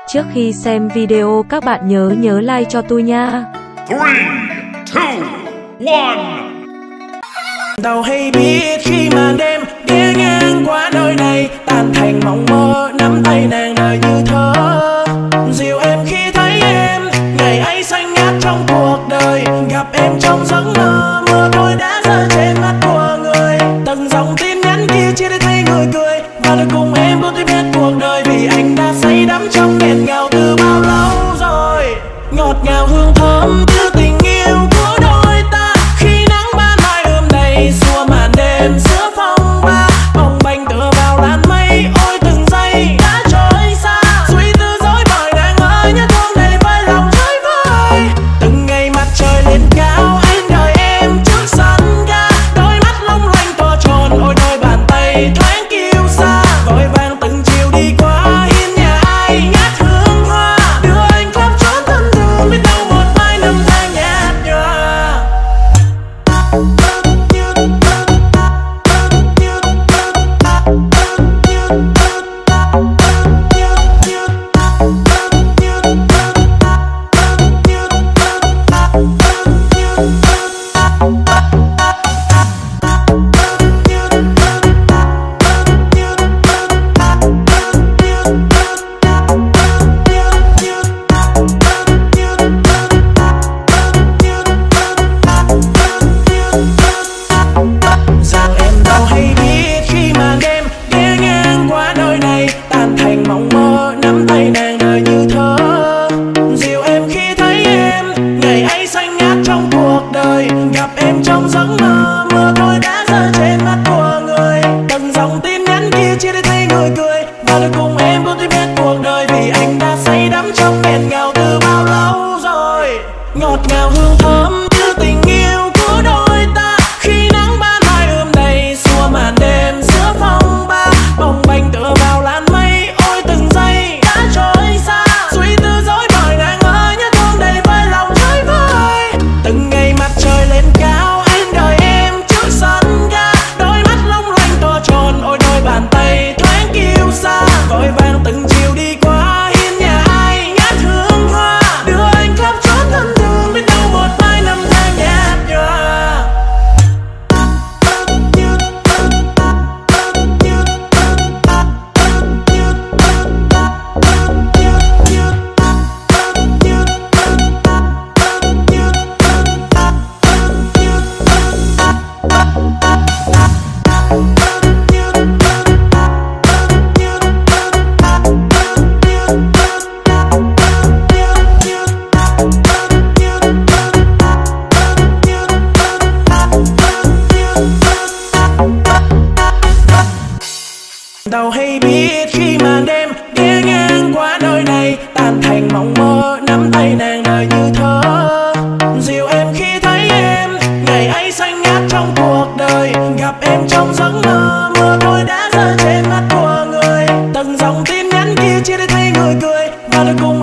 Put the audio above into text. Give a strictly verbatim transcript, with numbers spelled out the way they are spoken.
Trước khi xem video các bạn nhớ nhớ like cho tôi nha. three, two, one. Đâu hay biết khi màn đêm ghé ngang qua nơi này, tan thành mộng mơ nắm tay nàng đời như thơ. Dìu em khi thấy em, ngày ấy xanh ngát trong cuộc đời. Gặp em trong giấc mơ, mưa thôi đã rơi trên mắt của người. Từng dòng tin nhắn kia chia để thấy người cười, và được cùng em bước tiếp hết cuộc đời. Vì anh đã say đắm trong nghẹn ngào từ bao lâu rồi. Ngọt ngào hương thơm như tình yêu của đôi ta, khi nắng ban mai ươm đầy xua màn đêm giữa phong ba. Bồng bềnh tựa vào làn mây, ôi từng giây đã trôi xa. Suy tư dối bời nàng ơi, nhớ thương đầy vơi lòng chơi vơi. Từng ngày mặt trời lên cao, anh đợi em trước sân ga. Đôi mắt long lanh to tròn, ôi đôi bàn tay thoáng kiêu sa. Vội vàng từng chiều đi qua hiên nhà ai ngát hương hoa, đưa anh khắp trốn thân thương, biết đâu một mai năm tháng nhạt nhòa. Rằng em đâu hay biết khi màn đêm ghé ngang qua nơi này, tan thành mộng mơ nắm tay nàng đời như thơ. Dìu em khi thấy em, ngày ấy xanh ngát trong cuộc đời. Gặp em trong giấc mơ, mưa thôi đã rơi trên mắt của người. Từng dòng tin nhắn kia chia để thấy người cười, và được cùng em bước tiếp hết cuộc đời. Vì anh đã say đắm trong nghẹn ngào từ bao lâu rồi. Ngọt ngào hương thơm như tình yêu của đôi ta, khi nắng ban mai ươm đầy xua màn đêm giữa phong ba. Bồng bềnh tựa vào làn mây, ôi từng giây đã trôi xa. Suy tư dối bời nàng ơi, nhớ thương đầy vơi lòng chơi vơi. Từng ngày mặt trời lên cao, anh đợi em trước sân ga. Đôi mắt long lanh to tròn, ôi đôi bàn tay thoáng kiêu sa. Vội vàng từng chiều đi qua hiên nhà ai ngát hương hoa, đưa anh khắp trốn thân thương, biết đâu một mai năm tháng nhạt nhòa. Đâu hay biết khi màn đêm ghé ngang qua nơi này, tan thành mộng mơ nắm tay nàng đời như thơ. Dìu em khi thấy em, ngày ấy xanh ngát trong cuộc đời. Gặp em trong giấc mơ, mưa thôi đã rơi trên mắt của người. Từng dòng tin nhắn kia chia để thấy người cười, và được cùng